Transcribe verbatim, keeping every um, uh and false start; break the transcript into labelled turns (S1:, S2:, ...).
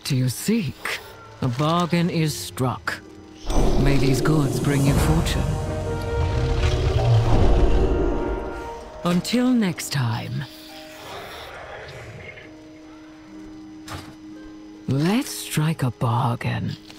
S1: do you seek? A bargain is struck. May these goods bring you fortune. Until next time. Let's strike a bargain.